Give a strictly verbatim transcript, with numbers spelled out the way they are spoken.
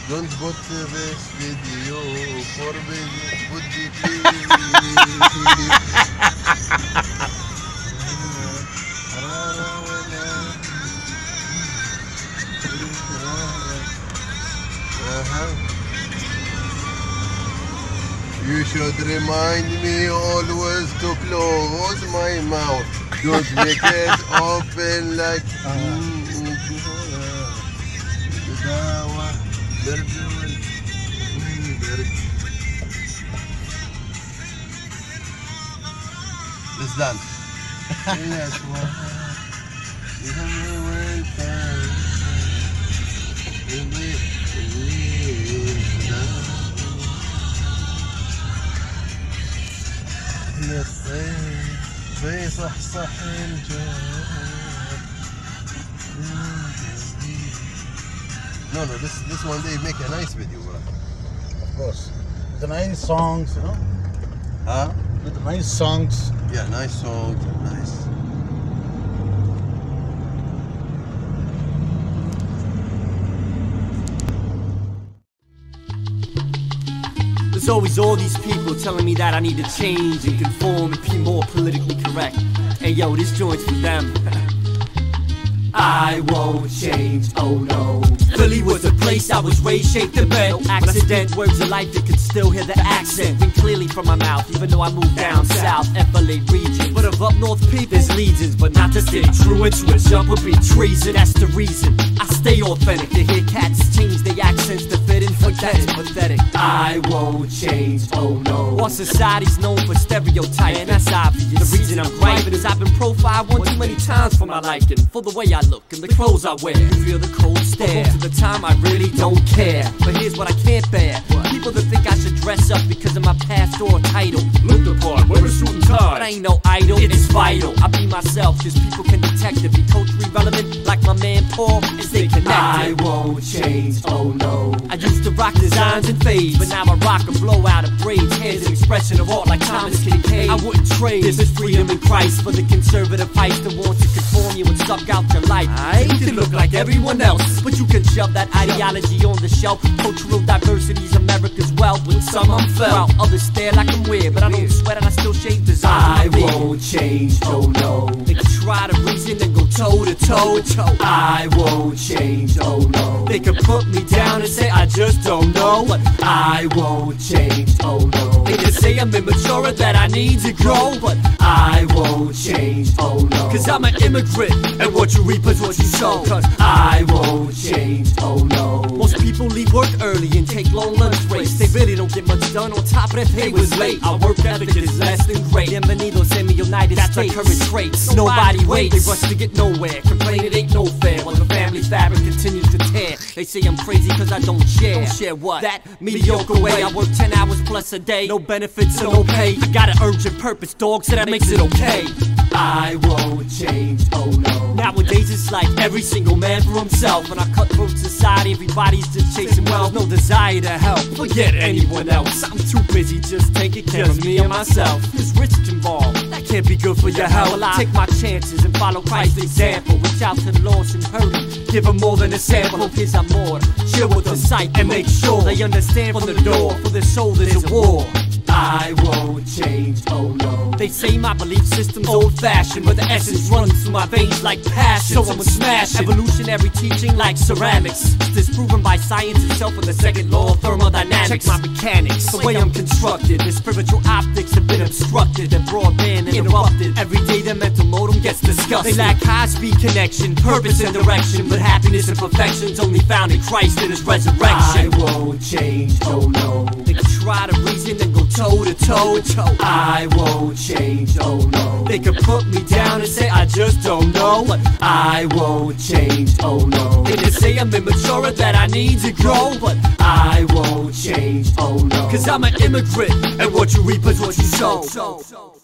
Don't put this video for me, would you please? Uh-huh. You should remind me always to close my mouth. Don't make it open like... Uh-huh. Let's dance. Yes, في صح صح No, no, this this one they make a nice video, bro. Of course. The nice songs, you know? Huh? With the nice songs. Yeah, nice songs, nice. There's always all these people telling me that I need to change and conform and be more politically correct. Hey yo, this joint's for them. I won't change, oh no. Philly was the place I was raised, shaped and bent. No accident, words of life that could still hear the accent ring clearly from my mouth, even though I moved down south, F L A region. But of up north people, there's legions, but not to stay true and switch up or be treason. That's the reason I stay authentic. To hear cats change their accents to fit in, forget it, pathetic. I won't change, oh no. Our society's known for stereotypes, and that's obvious. The reason I'm griping is I've been profiled one too many times for my liking, for the way I look and the clothes I wear. You feel the cold stare. Most of the time I really don't care. But here's what I can't bear: people that think I should dress up because of my past or title. Look the part, wear a suit and tie. But I ain't no idol, it is vital I be myself, cause people can detect it. Be culturally relevant like my man Paul is they connected. I won't change, oh no. I used to rock designs and fades, but now I rock a blowout of braids. Here's an expression of art like Thomas Kincaid. I wouldn't trade this is freedom in Christ for the conservative heist that wants to conform you and suck out your life. I can look like everyone else, but you can shove that ideology on the shelf. Cultural diversity's America's wealth. With some I'm felt, while others stare like I'm weird, but I don't sweat and I still shave design. I won't change, oh no. They can try to reason and go toe to toe. I won't change, oh no. They can put me down and say I just don't know, but I won't change, oh no. They can say I'm immature and that I need to grow, but I won't change, oh no. Cause I'm an immigrant, and what you reap is what you sow. Cause I won't change, oh no. Most people leave work early and take long lunch breaks. They really don't get much done, on top of that pay was late. Our work ethic is less than great. Bienvenidos in the United That's States. That's our current traits. Nobody waits, they rush to get nowhere. Complain it ain't no fair, while the family fabric continues to tear. They say I'm crazy cause I don't share. Don't share what? That mediocre way. I work ten hours plus a day, no benefits and no pay. I got an urgent purpose, dog, so that makes it okay. I won't change, oh no. Nowadays it's like every single man for himself. In our cutthroat society, everybody's just chasing wealth. No desire to help, forget anyone else. I'm too busy just taking care of me and myself. There's risk involved, that can't be good for your health. Well, I take my chances and follow Christ's example. Reach out to the lost and hurting, give them more than a sample. Hope his I'm more, share with them sight and make sure they understand from the door. For their soul there's a war. I won't change, oh no. They say my belief system's old-fashioned, but the essence runs through my veins like passion. So I'ma smash evolutionary teaching like ceramics. It's disproven by science itself with the second law of thermodynamics. Check my mechanics, the way I'm constructed. The spiritual optics have been obstructed, the broadband interrupted. Every day the mental modem gets disgusted. They lack high-speed connection, purpose and direction, but happiness and perfection's only found in Christ and His resurrection. I won't change, oh no. They can try to reason and go toe to toe, toe. I won't change, oh no. They can put me down and say I just don't know, but I won't change, oh no. They can say I'm immature and that I need to grow, but I won't change, oh no. Cause I'm an immigrant, and what you reap is what you sow.